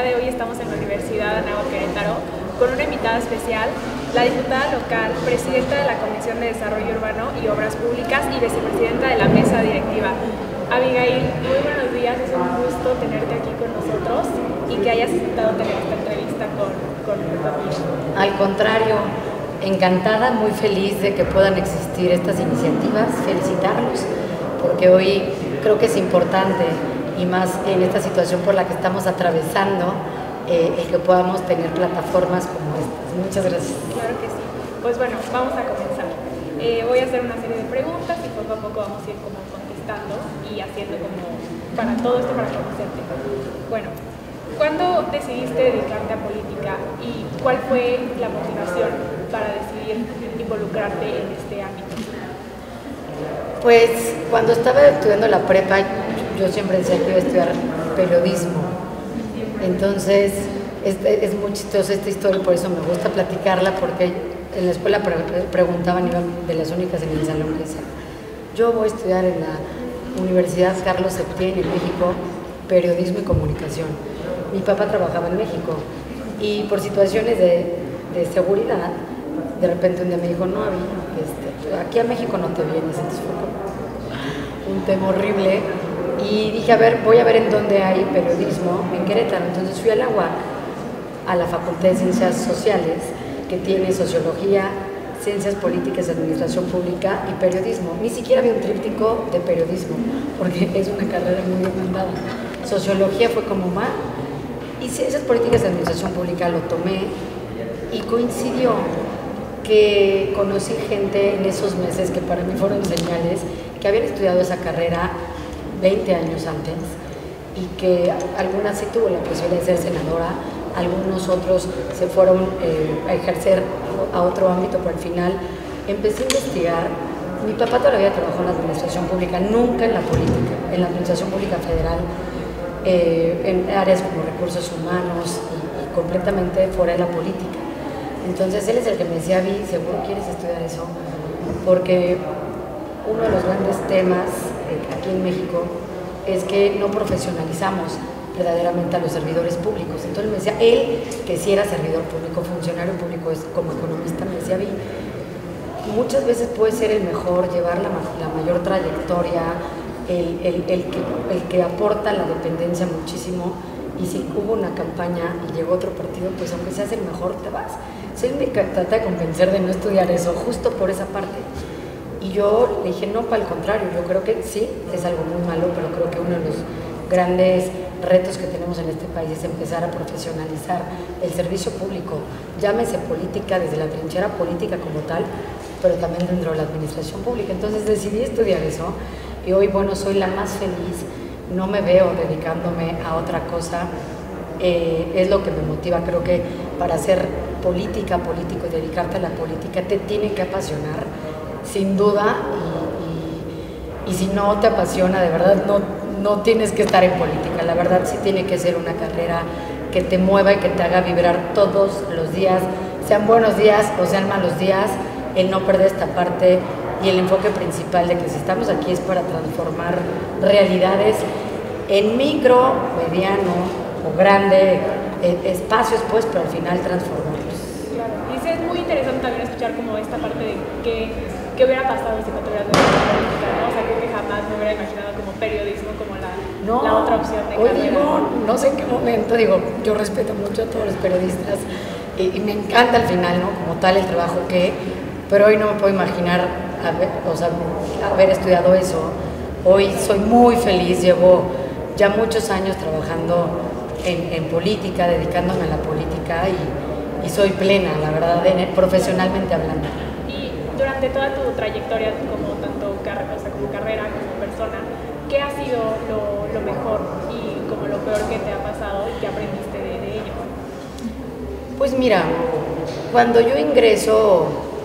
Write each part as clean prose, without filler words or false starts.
de hoy estamos en la Universidad Anáhuac Querétaro con una invitada especial, la diputada local, presidenta de la Comisión de Desarrollo Urbano y Obras Públicas y vicepresidenta de la mesa directiva. Abigail, muy buenos días, es un gusto tenerte aquí con nosotros y que hayas aceptado tener esta entrevista con nosotros. Al contrario, encantada, muy feliz de que puedan existir estas iniciativas, felicitarlos, porque hoy creo que es importante, y más en esta situación por la que estamos atravesando, el que podamos tener plataformas como estas. Muchas gracias. Claro que sí. Pues bueno, vamos a comenzar. Voy a hacer una serie de preguntas y poco a poco vamos a ir como contestando y haciendo como para todo esto, para conocerte. Bueno, ¿cuándo decidiste dedicarte a política y cuál fue la motivación para decidir involucrarte en este ámbito? Pues cuando estaba estudiando la prepa, yo siempre decía que iba a estudiar periodismo. Entonces, es muy chistosa esta historia, por eso me gusta platicarla, porque en la escuela preguntaban, iban de las únicas en el salón que decían, yo voy a estudiar en la Universidad Carlos Septién en México, periodismo y comunicación. Mi papá trabajaba en México y por situaciones de seguridad, de repente un día me dijo, no, aquí a México no te vienes. Entonces fue un tema horrible y dije, a ver, voy a ver en dónde hay periodismo en Querétaro. Entonces fui a la UAC, a la Facultad de Ciencias Sociales, que tiene Sociología, Ciencias Políticas, Administración Pública y Periodismo. Ni siquiera había un tríptico de periodismo, porque es una carrera muy demandada. Sociología fue como más, y Ciencias Políticas y Administración Pública lo tomé, y coincidió que conocí gente en esos meses que para mí fueron señales, que habían estudiado esa carrera 20 años antes y que algunas sí tuvo la posibilidad de ser senadora, algunos otros se fueron a ejercer a otro ámbito, pero al final empecé a investigar. Mi papá todavía trabajó en la administración pública, nunca en la política, en la administración pública federal, en áreas como recursos humanos y completamente fuera de la política. Entonces él es el que me decía, Vi, ¿seguro quieres estudiar eso? Porque uno de los grandes temas aquí en México es que no profesionalizamos verdaderamente a los servidores públicos. Entonces él me decía, él que sí era servidor público, funcionario público, como economista, me decía, Vi, muchas veces puede ser el mejor, llevar la mayor trayectoria, el que aporta la dependencia muchísimo, y si hubo una campaña y llegó otro partido, pues aunque seas el mejor, te vas. Entonces él me trata de convencer de no estudiar eso, justo por esa parte. Y yo le dije, no, para el contrario, yo creo que sí, es algo muy malo, pero creo que uno de los grandes retos que tenemos en este país es empezar a profesionalizar el servicio público, llámese política, desde la trinchera política como tal, pero también dentro de la administración pública. Entonces decidí estudiar eso y hoy, bueno, soy la más feliz, no me veo dedicándome a otra cosa, es lo que me motiva. Creo que para hacer político y dedicarte a la política te tiene que apasionar, sin duda, y si no te apasiona, de verdad, no tienes que estar en política. La verdad sí tiene que ser una carrera que te mueva y que te haga vibrar todos los días, sean buenos días o sean malos días, el no perder esta parte y el enfoque principal de que si estamos aquí es para transformar realidades en micro, mediano o grande espacios, pues, pero al final transformarlos. Claro, y sí, es muy interesante también escuchar como esta parte de qué hubiera pasado si no te hubieras dedicado a la política, ¿no? O sea, creo que jamás me hubiera imaginado como periodismo como la otra opción de carrera. No sé en qué momento, yo respeto mucho a todos los periodistas y me encanta al final, ¿no? Como tal el trabajo pero hoy no me puedo imaginar haber estudiado eso. Hoy soy muy feliz, llevo ya muchos años trabajando en política, dedicándome a la política y soy plena, la verdad, profesionalmente hablando. Y durante toda tu trayectoria como como carrera, como persona, ¿qué ha sido lo mejor y como lo peor que te ha pasado y qué aprendiste de ello? Pues mira, cuando yo ingreso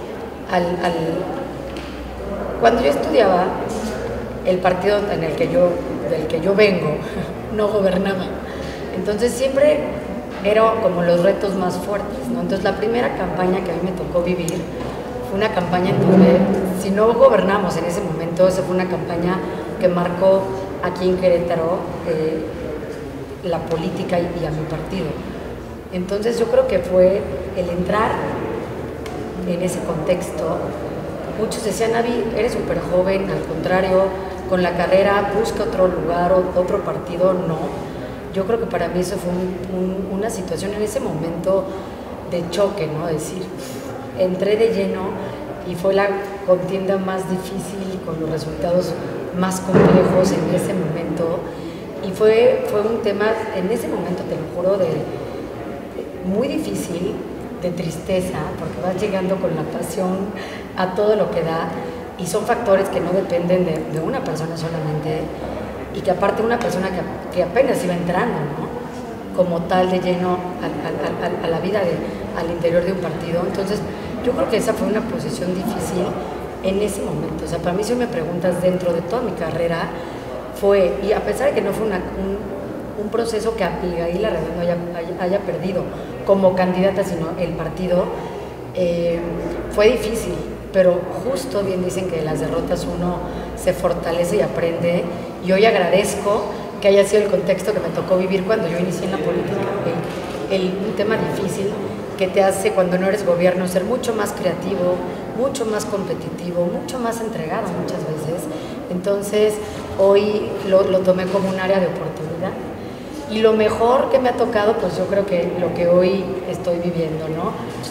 cuando yo estudiaba, el partido del que yo vengo no gobernaba. Entonces siempre eran como los retos más fuertes, ¿no? Entonces la primera campaña que a mí me tocó vivir fue una campaña en donde, si no gobernamos en ese momento, esa fue una campaña que marcó aquí en Querétaro la política y a mi partido. Entonces yo creo que fue el entrar en ese contexto. Muchos decían, Avi, eres súper joven, al contrario, con la carrera busca otro lugar, otro partido. No, yo creo que para mí eso fue una situación en ese momento de choque, ¿no? Es decir, entré de lleno y fue la contienda más difícil con los resultados más complejos en ese momento, y fue un tema en ese momento, te lo juro, muy difícil, de tristeza, porque vas llegando con la pasión a todo lo que da, y son factores que no dependen de una persona solamente, y que aparte una persona que apenas iba entrando, ¿no? Como tal de lleno a la vida al interior de un partido. Entonces yo creo que esa fue una posición difícil en ese momento. O sea, para mí, si me preguntas, dentro de toda mi carrera fue, y a pesar de que no fue un proceso que Abigail Arredondo haya perdido como candidata, sino el partido, fue difícil, pero justo bien dicen que de las derrotas uno se fortalece y aprende, y hoy agradezco que haya sido el contexto que me tocó vivir cuando yo inicié en la política, un tema difícil que te hace, cuando no eres gobierno, ser mucho más creativo, mucho más competitivo, mucho más entregado muchas veces. Entonces hoy lo tomé como un área de oportunidad, y lo mejor que me ha tocado, pues yo creo que lo que hoy estoy viviendo, ¿no?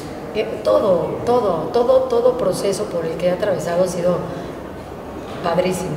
Todo proceso por el que he atravesado ha sido padrísimo.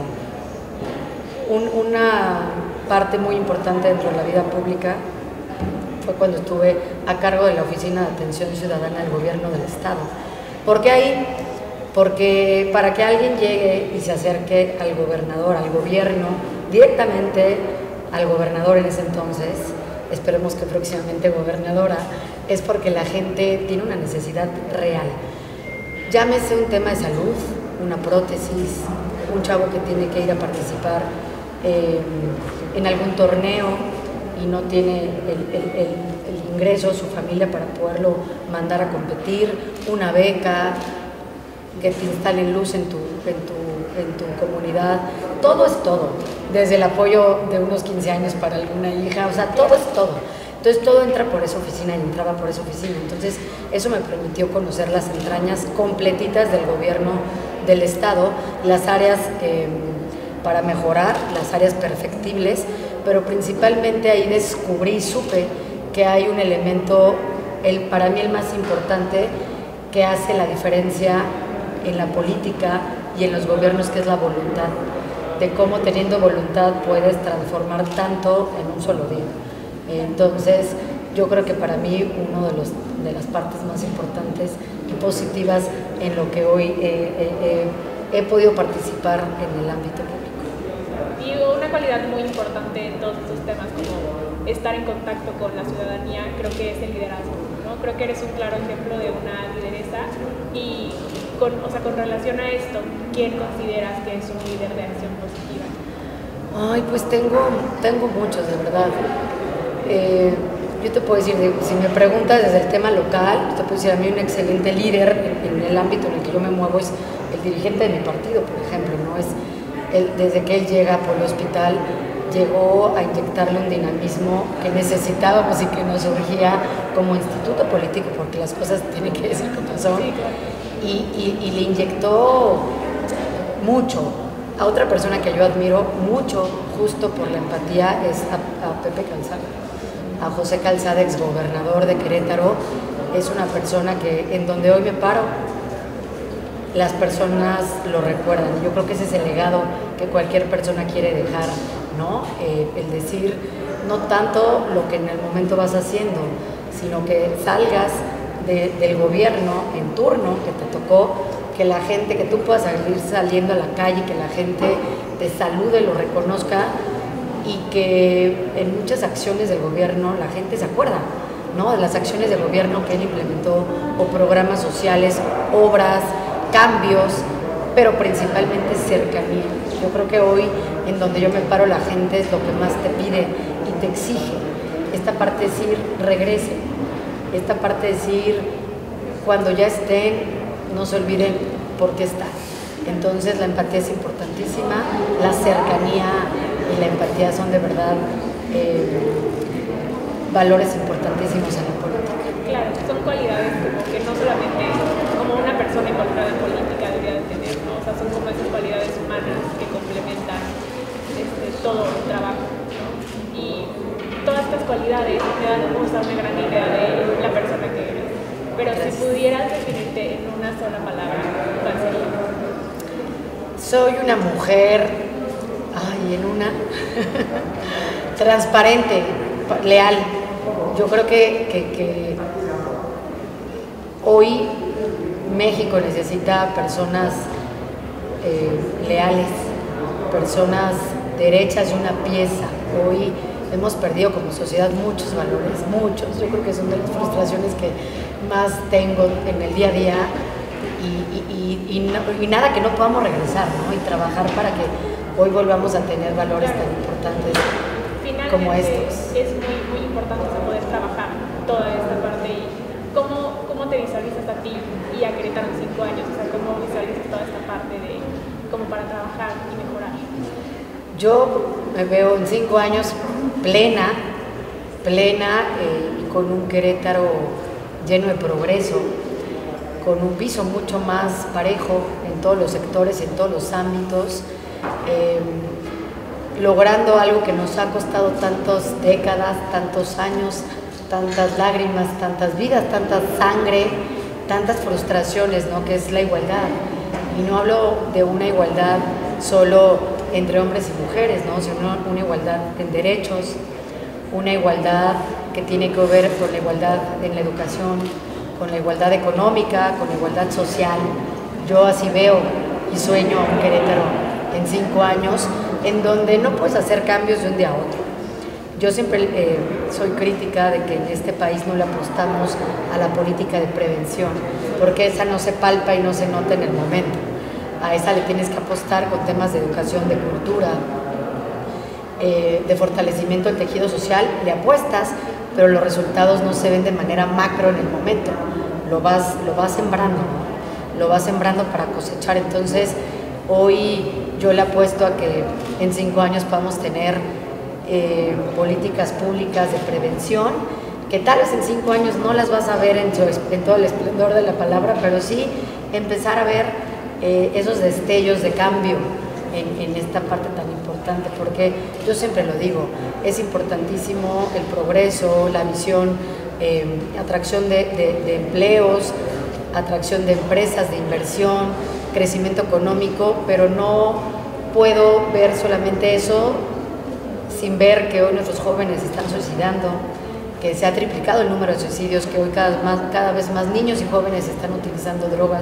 Una parte muy importante dentro de la vida pública fue cuando estuve a cargo de la Oficina de Atención Ciudadana del Gobierno del Estado. ¿Por qué ahí? Porque para que alguien llegue y se acerque al gobernador, al gobierno, directamente al gobernador en ese entonces, esperemos que próximamente gobernadora, es porque la gente tiene una necesidad real. Llámese un tema de salud, una prótesis, un chavo que tiene que ir a participar en algún torneo y no tiene el ingreso, su familia, para poderlo mandar a competir, una beca, que te instalen luz en tu comunidad. Todo es todo, desde el apoyo de unos 15 años para alguna hija, o sea, todo es todo. Entonces todo entra por esa oficina y entraba por esa oficina. Entonces eso me permitió conocer las entrañas completitas del gobierno del Estado, las áreas para mejorar, las áreas perfectibles, pero principalmente ahí descubrí y supe que hay un elemento, para mí el más importante, que hace la diferencia en la política y en los gobiernos, que es la voluntad, de cómo teniendo voluntad puedes transformar tanto en un solo día. Entonces yo creo que para mí una de las partes más importantes y positivas en lo que hoy he podido participar en el ámbito público. Y una cualidad muy importante en todos estos temas, como estar en contacto con la ciudadanía, creo que es el liderazgo, ¿no? Creo que eres un claro ejemplo de una lideresa, y con relación a esto, ¿quién consideras que es un líder de acción positiva? Ay, pues tengo muchos, de verdad. Yo te puedo decir, si me preguntas desde el tema local, te puedo decir, a mí un excelente líder en el ámbito en el que yo me muevo es el dirigente de mi partido, por ejemplo, ¿no? Desde que él llega por el hospital, llegó a inyectarle un dinamismo que necesitábamos y que nos surgía como instituto político, porque las cosas tienen que decir como son, sí, claro. Y le inyectó mucho. A otra persona que yo admiro mucho, justo por la empatía, es a Pepe Calzada, a José Calzada, exgobernador de Querétaro. Es una persona que en donde hoy me paro, las personas lo recuerdan. Yo creo que ese es el legado que cualquier persona quiere dejar, ¿no? El decir, no tanto lo que en el momento vas haciendo, sino que salgas del gobierno en turno que te tocó, que la gente, que tú puedas salir saliendo a la calle, que la gente te salude, lo reconozca, y que en muchas acciones del gobierno la gente se acuerda, ¿no? De las acciones del gobierno que él implementó, o programas sociales, obras, cambios, pero principalmente cercanía. Yo creo que hoy, en donde yo me paro, la gente es lo que más te pide y te exige. Esta parte de decir, regresen. Esta parte de decir, cuando ya estén, no se olviden por qué están. Entonces la empatía es importantísima, la cercanía y la empatía son de verdad valores importantísimos en la política. Claro, son cualidades como que no solamente como una persona involucrada en política debería de tener, ¿no? O sea, son como esas cualidades humanas que complementan todo el trabajo, ¿no? Y todas estas cualidades me dan una gran idea de la persona que eres. Pero si pudieras definirte en una sola palabra, ¿cuál sería? Soy una mujer, transparente, leal. Yo creo que hoy México necesita personas leales, personas derechas de una pieza. Hoy hemos perdido como sociedad muchos valores, muchos. Yo creo que son de las frustraciones que más tengo en el día a día y nada que no podamos regresar, ¿no? Y trabajar para que hoy volvamos a tener valores tan importantes como estos. Es muy importante poder trabajar toda esta parte. Y ¿cómo te visualizas a ti y a Querétaro en 5 años? O sea, ¿cómo visualizas toda esta parte de como para trabajar y mejorar? Yo me veo en 5 años plena, con un Querétaro lleno de progreso, con un piso mucho más parejo en todos los sectores, en todos los ámbitos, logrando algo que nos ha costado tantas décadas, tantos años, tantas lágrimas, tantas vidas, tanta sangre, tantas frustraciones, ¿no? Que es la igualdad. Y no hablo de una igualdad solo entre hombres y mujeres, ¿no? Sino una igualdad en derechos, una igualdad que tiene que ver con la igualdad en la educación, con la igualdad económica, con la igualdad social. Yo así veo y sueño un Querétaro en 5 años, en donde no puedes hacer cambios de un día a otro. Yo siempre soy crítica de que en este país no le apostamos a la política de prevención, porque esa no se palpa y no se nota en el momento. A esa le tienes que apostar con temas de educación, de cultura, de fortalecimiento del tejido social, le apuestas, pero los resultados no se ven de manera macro en el momento. Lo vas sembrando, ¿no? Lo vas sembrando para cosechar. Entonces, hoy yo le apuesto a que en 5 años podamos tener políticas públicas de prevención, que tal vez en 5 años no las vas a ver en todo el esplendor de la palabra, pero sí empezar a ver esos destellos de cambio en esta parte tan importante, porque yo siempre lo digo, es importantísimo el progreso, la visión, atracción de empleos, atracción de empresas, de inversión, crecimiento económico, pero no puedo ver solamente eso sin ver que hoy nuestros jóvenes están suicidando, que se ha triplicado el número de suicidios, que hoy cada vez más niños y jóvenes están utilizando drogas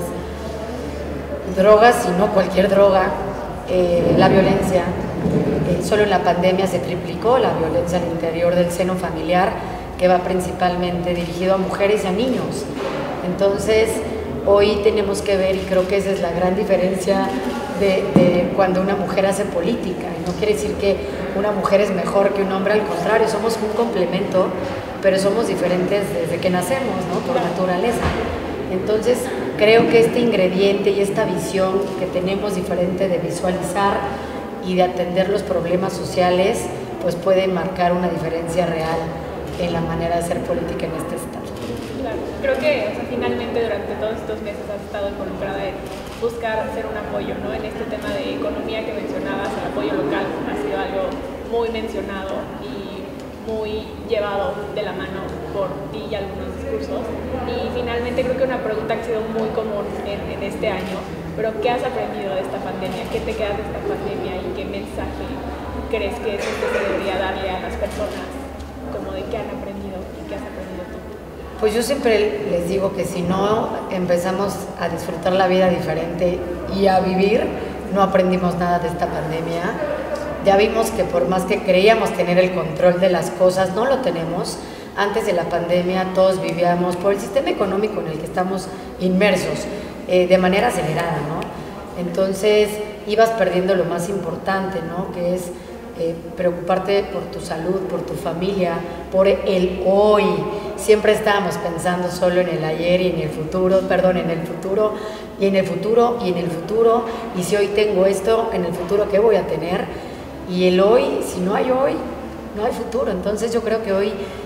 y no cualquier droga, la violencia. Solo en la pandemia se triplicó la violencia al interior del seno familiar, que va principalmente dirigido a mujeres y a niños. Entonces, hoy tenemos que ver, y creo que esa es la gran diferencia de cuando una mujer hace política. Y no quiere decir que una mujer es mejor que un hombre, al contrario, somos un complemento, pero somos diferentes desde que nacemos, ¿no? Por naturaleza. Entonces, creo que este ingrediente y esta visión que tenemos diferente de visualizar y de atender los problemas sociales, pues puede marcar una diferencia real en la manera de hacer política en este estado. Claro, creo que finalmente durante todos estos meses has estado involucrada en buscar hacer un apoyo, ¿no? En este tema de economía que mencionabas, el apoyo local ha sido algo muy mencionado y muy llevado de la mano por ti y algunos discursos. Y finalmente creo que una pregunta que ha sido muy común en este año, pero ¿qué has aprendido de esta pandemia? ¿Qué te quedas de esta pandemia y qué mensaje crees que es el que se debería darle a las personas, como de qué han aprendido y qué has aprendido tú? Pues yo siempre les digo que si no empezamos a disfrutar la vida diferente y a vivir, no aprendimos nada de esta pandemia. Ya vimos que por más que creíamos tener el control de las cosas, no lo tenemos. Antes de la pandemia todos vivíamos por el sistema económico en el que estamos inmersos, de manera acelerada, ¿no? Entonces ibas perdiendo lo más importante, ¿no? Que es preocuparte por tu salud, por tu familia, por el hoy. Siempre estábamos pensando solo en el ayer y en el futuro, en el futuro y en el futuro y en el futuro. Y si hoy tengo esto, en el futuro, ¿qué voy a tener? Y el hoy, si no hay hoy, no hay futuro. Entonces yo creo que hoy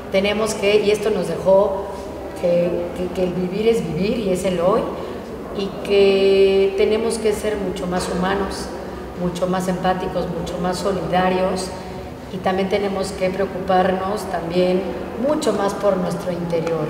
tenemos que, y esto nos dejó que el vivir es vivir y es el hoy, y que tenemos que ser mucho más humanos, mucho más empáticos, mucho más solidarios, y también tenemos que preocuparnos también mucho más por nuestro interior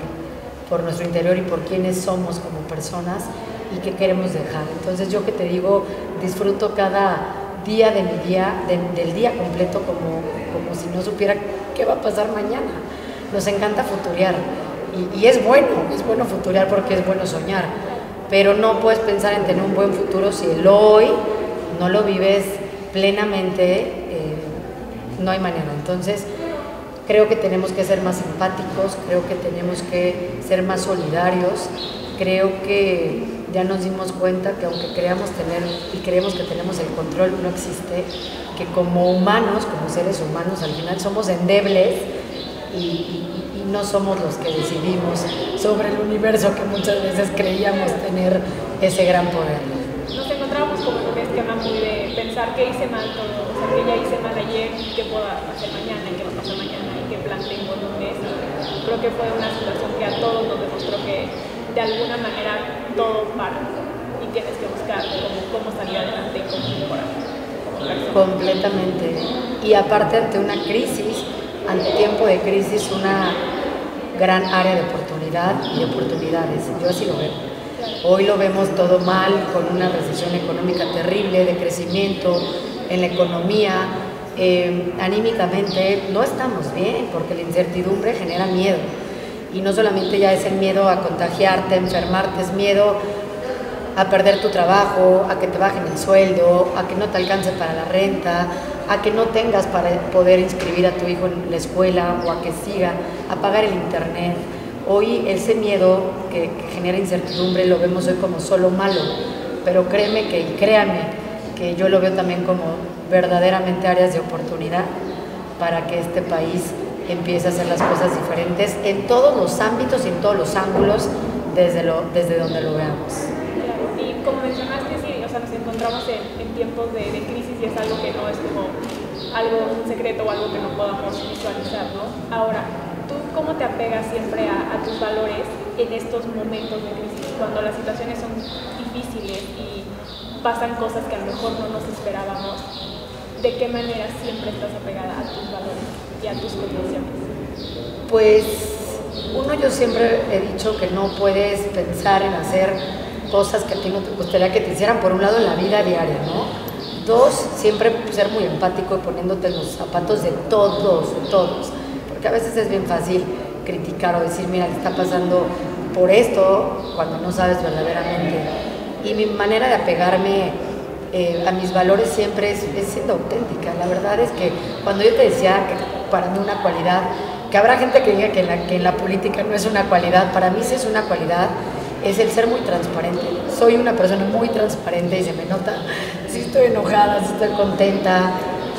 y por quiénes somos como personas y qué queremos dejar. Entonces yo que te digo, disfruto cada día de mi día, del día completo como si no supiera qué va a pasar mañana. Nos encanta futurear y es bueno futurear porque es bueno soñar, pero no puedes pensar en tener un buen futuro si el hoy no lo vives plenamente, no hay manera. Entonces creo que tenemos que ser más empáticos, creo que tenemos que ser más solidarios, creo que ya nos dimos cuenta que aunque creemos que tenemos el control, no existe, que como humanos, como seres humanos, al final somos endebles y no somos los que decidimos sobre el universo que muchas veces creíamos tener ese gran poder. Nos encontramos como en un esquema muy de pensar qué hice mal todo, o sea, que ya hice mal ayer, qué puedo hacer mañana, y qué va a pasar mañana, y qué plan tengo en un mes. Creo que fue una situación que a todos nos demostró que de alguna manera todo para y tienes que buscar cómo salir adelante y cómo mejorar como persona. Completamente. Y aparte ante una crisis, ante tiempo de crisis, una gran área de oportunidad y de oportunidades. Yo así lo veo. Hoy lo vemos todo mal, con una recesión económica terrible, de crecimiento en la economía. Anímicamente no estamos bien, porque la incertidumbre genera miedo. Y no solamente ya es el miedo a contagiarte, a enfermarte, es miedo a perder tu trabajo, a que te bajen el sueldo, a que no te alcance para la renta, a que no tengas para poder inscribir a tu hijo en la escuela o a que siga, a pagar el internet. Hoy ese miedo que genera incertidumbre lo vemos hoy como solo malo, pero créanme que yo lo veo también como verdaderamente áreas de oportunidad para que este país empiece a hacer las cosas diferentes en todos los ámbitos y en todos los ángulos desde donde lo veamos. Claro, y como mencionaste, sí, o sea, nos encontramos en tiempos de crisis y es algo que no es como algo secreto o algo que no podamos visualizar, ¿no? Ahora, ¿tú cómo te apegas siempre a tus valores en estos momentos de crisis, cuando las situaciones son difíciles y pasan cosas que a lo mejor no nos esperábamos? ¿De qué manera siempre estás apegada a tus valores y a tus convicciones? Pues, yo siempre he dicho que no puedes pensar en hacer cosas que a ti no te gustaría que te hicieran, por un lado, en la vida diaria, ¿no? Dos, siempre ser muy empático y poniéndote en los zapatos de todos, porque a veces es bien fácil criticar o decir, mira, le está pasando por esto, cuando no sabes verdaderamente. Y mi manera de apegarme a mis valores siempre es siendo auténtica. La verdad es que cuando yo te decía que para mí una cualidad, que habrá gente que diga que en la política no es una cualidad, para mí sí es una cualidad, es el ser muy transparente. Soy una persona muy transparente y se me nota si estoy enojada, si estoy contenta.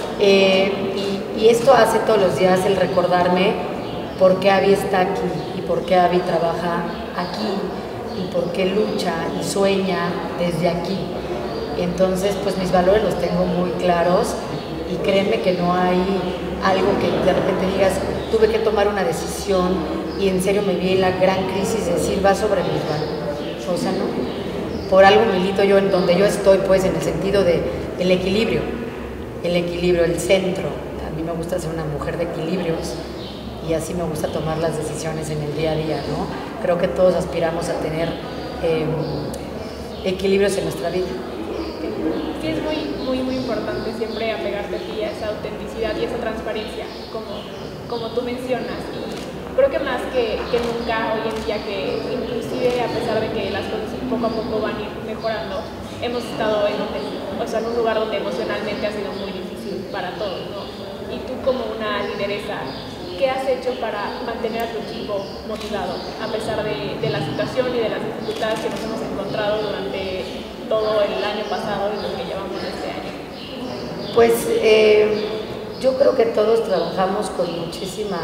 Y esto hace todos los días el recordarme por qué Abby está aquí y por qué Abby trabaja aquí y por qué lucha y sueña desde aquí. Entonces, pues mis valores los tengo muy claros y créeme que no hay algo que de repente digas, tuve que tomar una decisión y en serio me vi en la gran crisis de decir, va sobre mis valores. O sea, no, por algo milito yo en donde yo estoy, pues en el sentido de el equilibrio, el centro. A mí me gusta ser una mujer de equilibrios y así me gusta tomar las decisiones en el día a día, ¿no? Creo que todos aspiramos a tener equilibrios en nuestra vida. Sí, es muy importante siempre apegarte a ti, a esa autenticidad y esa transparencia, como tú mencionas. Y creo que más que nunca hoy en día, que inclusive a pesar de que las cosas poco a poco van a ir mejorando, hemos estado en un lugar donde emocionalmente ha sido muy difícil para todos, ¿no? Y tú como una lideresa, ¿qué has hecho para mantener a tu equipo motivado a pesar de la situación y de las dificultades que nos hemos encontrado durante todo el año pasado y lo que llevamos este año? Pues yo creo que todos trabajamos con muchísima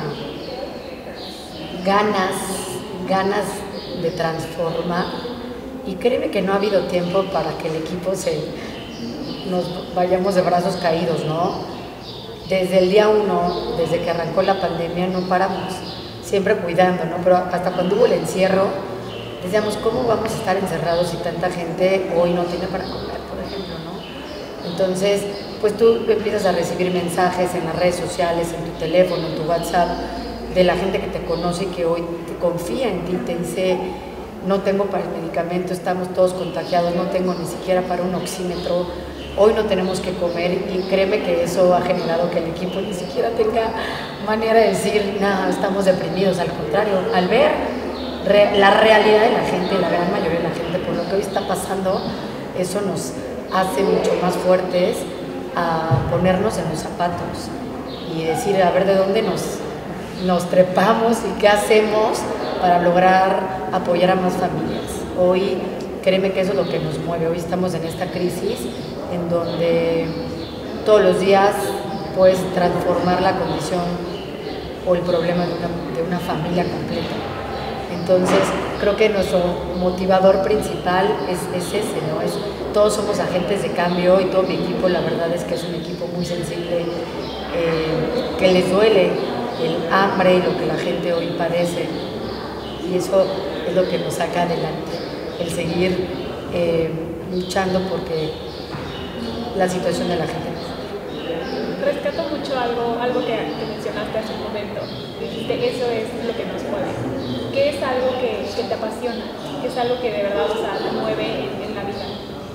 ganas de transformar y créeme que no ha habido tiempo para que el equipo nos vayamos de brazos caídos, ¿no? Desde el día 1, desde que arrancó la pandemia, no paramos. siempre cuidando, ¿no? Pero hasta cuando hubo el encierro, decíamos, ¿cómo vamos a estar encerrados si tanta gente hoy no tiene para comer, por ejemplo, ¿no? Entonces, pues tú empiezas a recibir mensajes en las redes sociales, en tu teléfono, en tu WhatsApp, de la gente que te conoce y que hoy confía en ti, te dice, no tengo para el medicamento, estamos todos contagiados, no tengo ni siquiera para un oxímetro, hoy no tenemos que comer, y créeme que eso ha generado que el equipo ni siquiera tenga manera de decir, nada, estamos deprimidos, al contrario, al ver la realidad de la gente, la gran mayoría de la gente, por lo que hoy está pasando, eso nos hace mucho más fuertes a ponernos en los zapatos y decir, a ver de dónde nos trepamos y qué hacemos para lograr apoyar a más familias. Hoy, créeme que eso es lo que nos mueve. Hoy estamos en esta crisis en donde todos los días puedes transformar la condición o el problema de una familia completa. Entonces, creo que nuestro motivador principal es ese, ¿no? Todos somos agentes de cambio, y todo mi equipo, la verdad es que es un equipo muy sensible, que les duele el hambre y lo que la gente hoy padece, y eso es lo que nos saca adelante, el seguir luchando porque la situación de la gente. Rescato mucho algo que mencionaste hace un momento. Dijiste, eso es lo que nos mueve. ¿Qué es algo que te apasiona? ¿Qué es algo que de verdad, o sea, te mueve en la vida?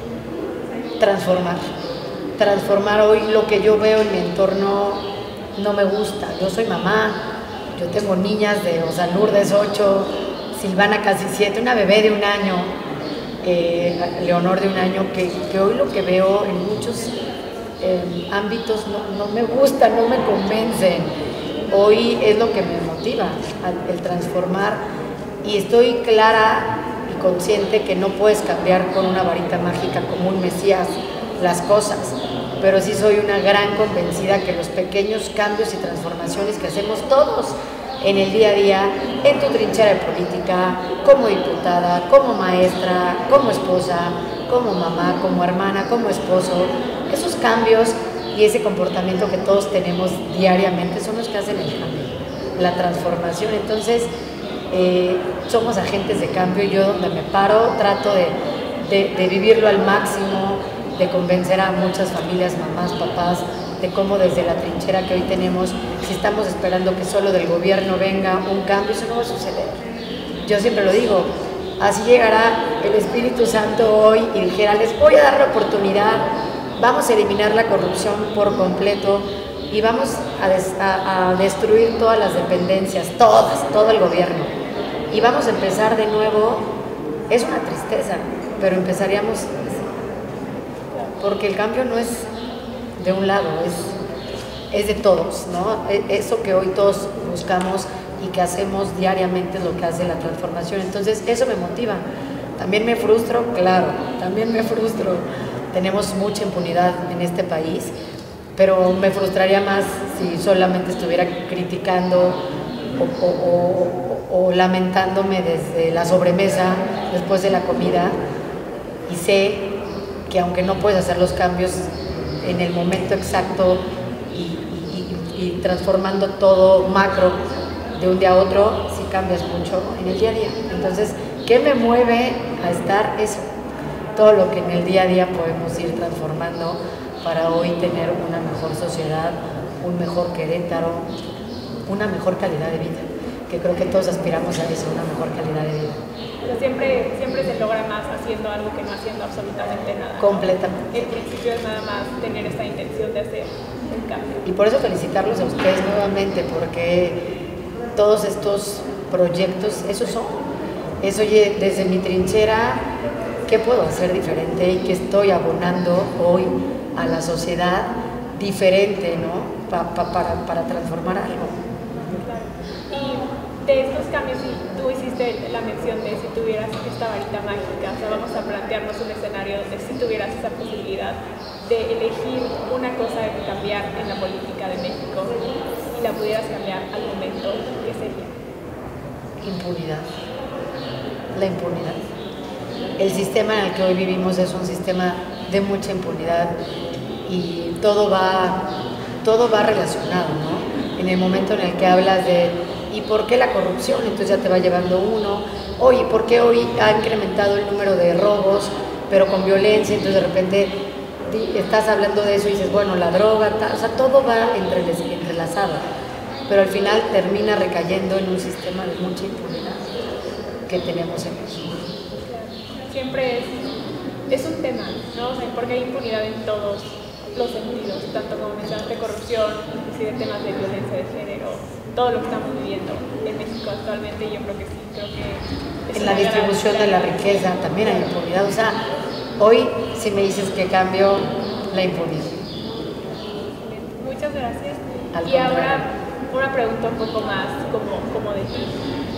Transformar hoy lo que yo veo en mi entorno no me gusta. Yo soy mamá, yo tengo niñas o sea, Lourdes 8, Silvana casi 7, una bebé de 1 año, Leonor de 1 año, que hoy lo que veo en muchos ámbitos no me gusta, no me convencen. Hoy es lo que me motiva, el transformar, y estoy clara y consciente que no puedes cambiar con una varita mágica como un mesías las cosas, pero sí soy una gran convencida que los pequeños cambios y transformaciones que hacemos todos en el día a día, en tu trinchera de política, como diputada, como maestra, como esposa, como mamá, como hermana, como esposo, esos cambios y ese comportamiento que todos tenemos diariamente son los que hacen el cambio, la transformación. Entonces, somos agentes de cambio, y yo donde me paro trato de vivirlo al máximo, de convencer a muchas familias, mamás, papás, de cómo desde la trinchera que hoy tenemos, si estamos esperando que solo del gobierno venga un cambio, eso no va a suceder. Yo siempre lo digo, así llegará el Espíritu Santo hoy y dijera, les voy a dar la oportunidad, vamos a eliminar la corrupción por completo y vamos a destruir todas las dependencias, todo el gobierno, y vamos a empezar de nuevo. Es una tristeza, pero empezaríamos, porque el cambio no es de un lado, es de todos, ¿no? Eso que hoy todos buscamos y que hacemos diariamente es lo que hace la transformación. Entonces, eso me motiva. También me frustro, claro, también me frustro. Tenemos mucha impunidad en este país, pero me frustraría más si solamente estuviera criticando o lamentándome desde la sobremesa, después de la comida, y sé que aunque no puedes hacer los cambios en el momento exacto y transformando todo macro de un día a otro, sí cambias mucho en el día a día. Entonces, ¿qué me mueve a estar? Eso, todo lo que en el día a día podemos ir transformando para hoy tener una mejor sociedad, un mejor Querétaro, una mejor calidad de vida, que creo que todos aspiramos a eso, una mejor calidad de vida. Pero siempre se logra más haciendo algo que no haciendo absolutamente nada. Completamente. El principio es nada más tener esta intención de hacer el cambio. Y por eso felicitarlos a ustedes nuevamente, porque todos estos proyectos, esos son. Es, oye, desde mi trinchera, ¿qué puedo hacer diferente y qué estoy abonando hoy a la sociedad diferente, ¿no? Para transformar algo. Claro. Y de estos cambios, si tú hiciste la mención de si tuvieras esta varita mágica, o sea, vamos a plantearnos un escenario de si tuvieras esa posibilidad de elegir una cosa de cambiar en la política de México y la pudieras cambiar al momento, ¿qué sería? Impunidad. La impunidad. El sistema en el que hoy vivimos es un sistema de mucha impunidad y todo va relacionado, ¿no? En el momento en el que hablas de ¿y por qué la corrupción? Entonces ya te va llevando uno. Oye, ¿por qué hoy ha incrementado el número de robos, pero con violencia? Entonces de repente estás hablando de eso y dices, bueno, la droga, o sea, todo va entrelazado, pero al final termina recayendo en un sistema de mucha impunidad que tenemos en México. Claro. Siempre es un tema, ¿no? O sea, porque hay impunidad en todos los sentidos, tanto como mencionaste corrupción, inclusive temas de violencia de género, todo lo que estamos viviendo en México actualmente. Yo creo que sí, creo que en la distribución de la riqueza también hay impunidad. O sea, hoy si me dices que cambio la impunidad. Muchas gracias. Al y contrario. ahora una pregunta un poco más como de ti.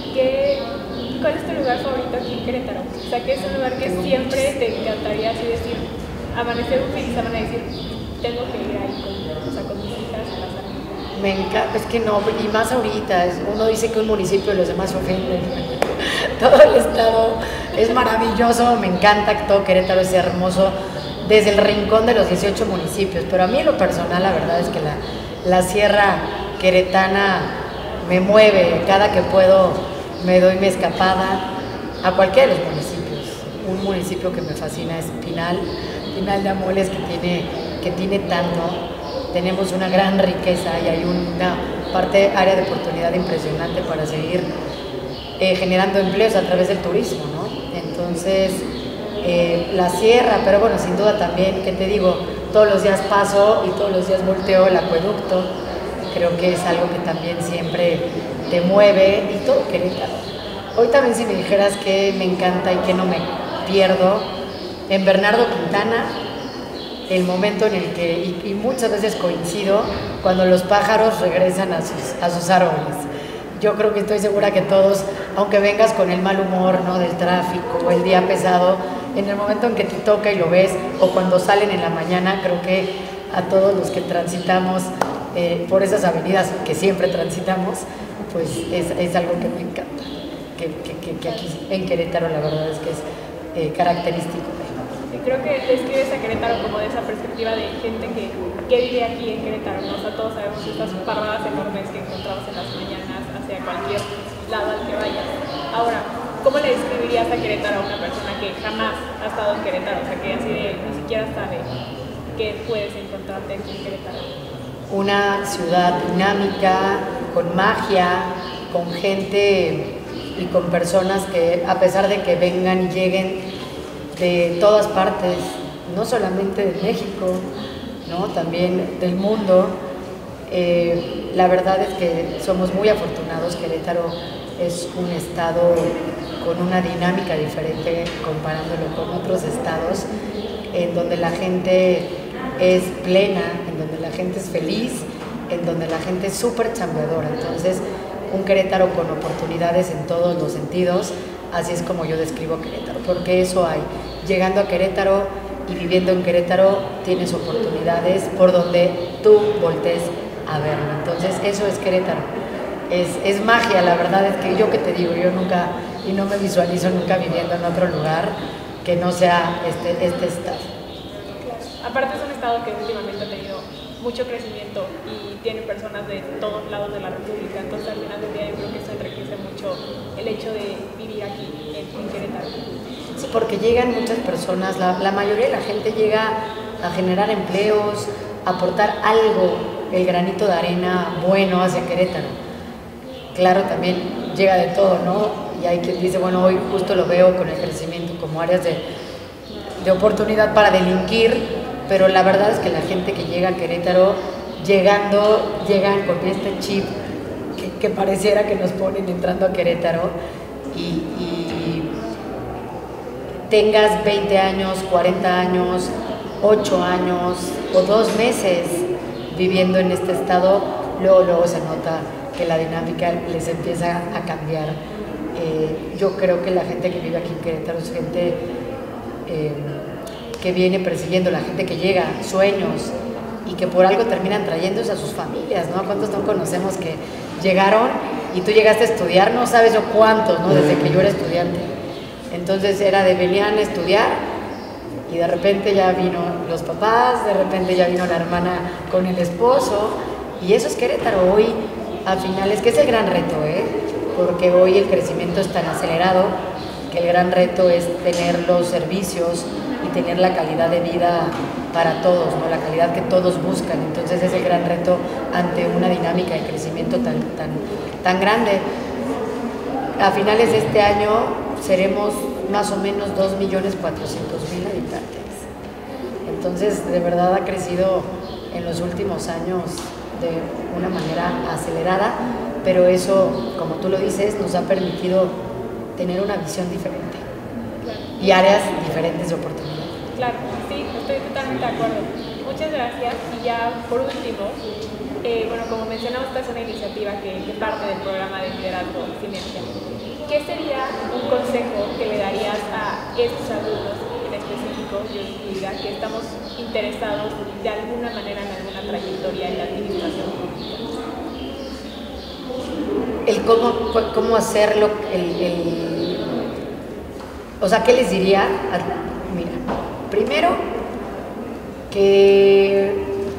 ¿Cuál es tu lugar favorito aquí en Querétaro? O sea, ¿qué es un lugar que siempre te encantaría así decir, amanecer un fin de semana y decir, tengo que ir ahí con mis hijas a pasar? Me encanta, es que no, y más ahorita, uno dice que un municipio y los demás se ofenden. Todo el estado es maravilloso, me encanta, todo Querétaro es hermoso, desde el rincón de los 18 municipios, pero a mí en lo personal la verdad es que la sierra queretana me mueve, cada que puedo me doy mi escapada a cualquiera de los municipios. Un municipio que me fascina es Pinal de Amoles, que tiene tanto. Tenemos una gran riqueza y hay una área de oportunidad impresionante para seguir generando empleos a través del turismo, ¿no? Entonces, la sierra, pero bueno, sin duda también, ¿qué te digo? Todos los días paso y todos los días volteo el acueducto. Creo que es algo que también siempre te mueve, y todo Querétaro. Hoy también, si me dijeras que me encanta y que no me pierdo, en Bernardo Quintana, el momento en el que, y muchas veces coincido, cuando los pájaros regresan a sus árboles. Yo creo que estoy segura que todos, aunque vengas con el mal humor, ¿no?, del tráfico o el día pesado, en el momento en que te toca y lo ves, o cuando salen en la mañana, creo que a todos los que transitamos por esas avenidas que siempre transitamos, pues es algo que me encanta, que aquí en Querétaro la verdad es que es característico. Creo que describes a Querétaro como de esa perspectiva de gente que vive aquí en Querétaro, ¿no? O sea, todos sabemos estas parvadas enormes que encontramos en las mañanas hacia cualquier lado al que vayas. Ahora, ¿cómo le describirías a Querétaro a una persona que jamás ha estado en Querétaro? O sea, que así ni siquiera sabe qué puedes encontrarte aquí en Querétaro. Una ciudad dinámica, con magia, con gente y con personas que, a pesar de que vengan y lleguen de todas partes, no solamente de México, ¿no?, también del mundo, la verdad es que somos muy afortunados. Querétaro es un estado con una dinámica diferente comparándolo con otros estados, en donde la gente es plena, en donde la gente es feliz, en donde la gente es súper chambeadora. Entonces, un Querétaro con oportunidades en todos los sentidos. Así es como yo describo Querétaro, porque eso hay. Llegando a Querétaro y viviendo en Querétaro, tienes oportunidades por donde tú voltees a verlo. Entonces, eso es Querétaro. Es magia, la verdad es que yo que te digo, yo nunca, y no me visualizo nunca viviendo en otro lugar que no sea este estado. Aparte es un estado que últimamente ha tenido mucho crecimiento y tiene personas de todos lados de la República, entonces al final del día yo creo que eso enriquece mucho el hecho de vivir aquí en Querétaro. Sí, porque llegan muchas personas, la mayoría de la gente llega a generar empleos, a aportar algo, el granito de arena bueno hacia Querétaro. Claro, también llega de todo, ¿no? Y hay quien dice, bueno, hoy justo lo veo con el crecimiento como áreas de oportunidad para delinquir, pero la verdad es que la gente que llega a Querétaro, llegan con este chip que pareciera que nos ponen entrando a Querétaro, y tengas 20 años, 40 años, 8 años o 2 meses viviendo en este estado, luego se nota que la dinámica les empieza a cambiar. Yo creo que la gente que vive aquí en Querétaro es gente que viene persiguiendo, la gente que llega, sueños, y que por algo terminan trayéndose a sus familias, ¿no? ¿Cuántos no conocemos que llegaron y tú llegaste a estudiar? No sabes yo cuántos, ¿no? Desde que yo era estudiante. Entonces venían a estudiar y de repente ya vino los papás, de repente ya vino la hermana con el esposo, y eso es Querétaro. Hoy a finales, que es el gran reto, porque hoy el crecimiento es tan acelerado que el gran reto es tener los servicios y tener la calidad de vida para todos, ¿no? La calidad que todos buscan. Entonces es el gran reto ante una dinámica de crecimiento tan grande. A finales de este año seremos más o menos 2.400.000 habitantes. Entonces, de verdad ha crecido en los últimos años de una manera acelerada, pero eso, como tú lo dices, nos ha permitido tener una visión diferente y áreas diferentes de oportunidad. Claro, sí, estoy totalmente de acuerdo. Muchas gracias. Y ya por último, bueno, como mencionamos, esta es una iniciativa que parte del programa de liderazgo Sinergia. ¿Qué sería un consejo que le darías a estos alumnos en específico, yo incluida, que estamos interesados de alguna manera en alguna trayectoria en la administración pública? El cómo hacerlo, o sea, ¿qué les diría? Mira, primero, que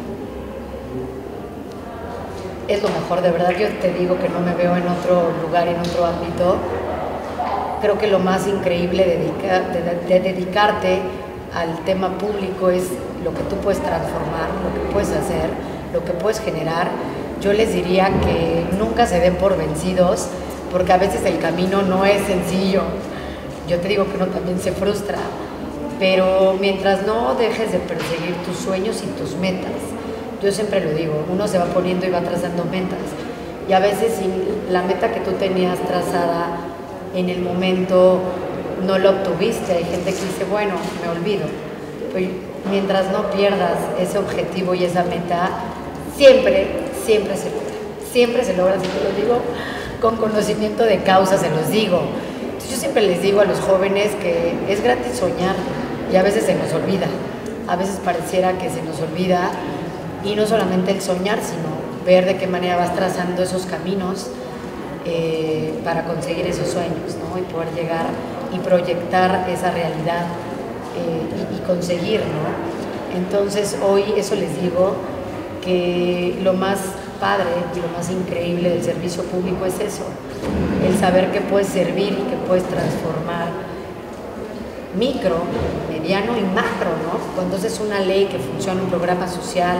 es lo mejor, de verdad. Yo te digo que no me veo en otro lugar, en otro ámbito. Creo que lo más increíble de dedicarte al tema público es lo que tú puedes transformar, lo que puedes hacer, lo que puedes generar. Yo les diría que nunca se den por vencidos, porque a veces el camino no es sencillo. Yo te digo que uno también se frustra, pero mientras no dejes de perseguir tus sueños y tus metas, yo siempre lo digo, uno se va poniendo y va trazando metas, y a veces si la meta que tú tenías trazada en el momento no la obtuviste, hay gente que dice, bueno, me olvido. Pues mientras no pierdas ese objetivo y esa meta, siempre se logra, si te lo digo con conocimiento de causa, se los digo. Entonces, yo siempre les digo a los jóvenes que es gratis soñar, y a veces se nos olvida, a veces pareciera que se nos olvida, y no solamente el soñar, sino ver de qué manera vas trazando esos caminos para conseguir esos sueños, ¿no? Y poder llegar y proyectar esa realidad y conseguir, ¿no? Entonces hoy eso les digo, que lo más padre y lo más increíble del servicio público es eso, el saber que puedes servir y que puedes transformar micro, mediano y macro, ¿no? Cuando es una ley que funciona, un programa social,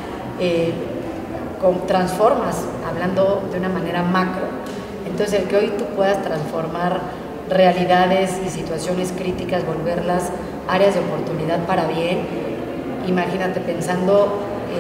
transformas, hablando de una manera macro. Entonces el que hoy tú puedas transformar realidades y situaciones críticas, volverlas áreas de oportunidad para bien, imagínate, pensando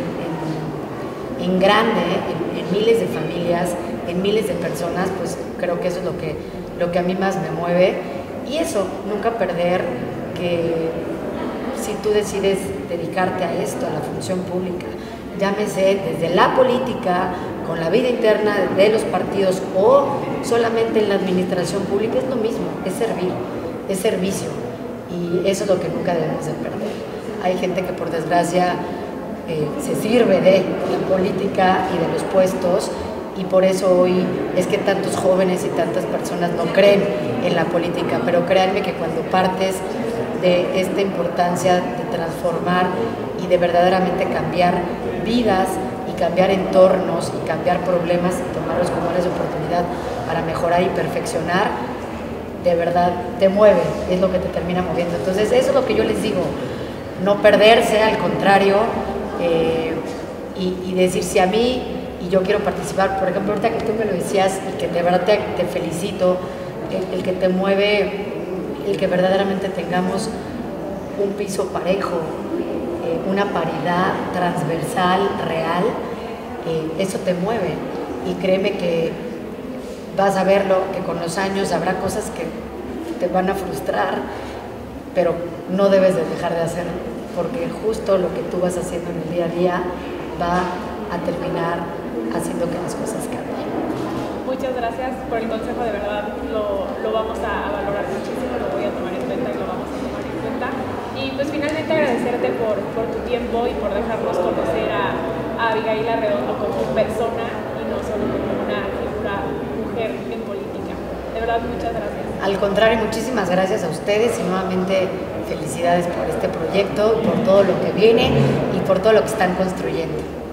en grande, en miles de familias, en miles de personas, pues creo que eso es lo que a mí más me mueve. Y eso, nunca perder que si tú decides dedicarte a esto, a la función pública, llámese desde la política, con la vida interna de los partidos o solamente en la administración pública, es lo mismo, es servir, es servicio, y eso es lo que nunca debemos de perder. Hay gente que por desgracia se sirve de la política y de los puestos, y por eso hoy es que tantos jóvenes y tantas personas no creen en la política, pero créanme que cuando partes de esta importancia de transformar y de verdaderamente cambiar vidas y cambiar entornos y cambiar problemas y tomarlos como áreas de oportunidad para mejorar y perfeccionar, de verdad te mueve, es lo que te termina moviendo. Entonces eso es lo que yo les digo, no perderse, al contrario, y decir, si a mí, y yo quiero participar, por ejemplo, ahorita que tú me lo decías y que de verdad te felicito, el que te mueve, el que verdaderamente tengamos un piso parejo, una paridad transversal, real, eso te mueve, y créeme que vas a verlo, que con los años habrá cosas que te van a frustrar, pero no debes de dejar de hacerlo, porque justo lo que tú vas haciendo en el día a día va a terminar haciendo que las cosas cambien. Muchas gracias por el consejo, de verdad lo vamos a valorar muchísimo, lo voy a tomar en cuenta y lo vamos a tomar en cuenta. Y pues finalmente agradecerte por tu tiempo y por dejarnos conocer a Abigail Arredondo como persona y no solo como una figura mujer en política. De verdad, muchas gracias. Al contrario, muchísimas gracias a ustedes y nuevamente felicidades por este proyecto, por todo lo que viene y por todo lo que están construyendo.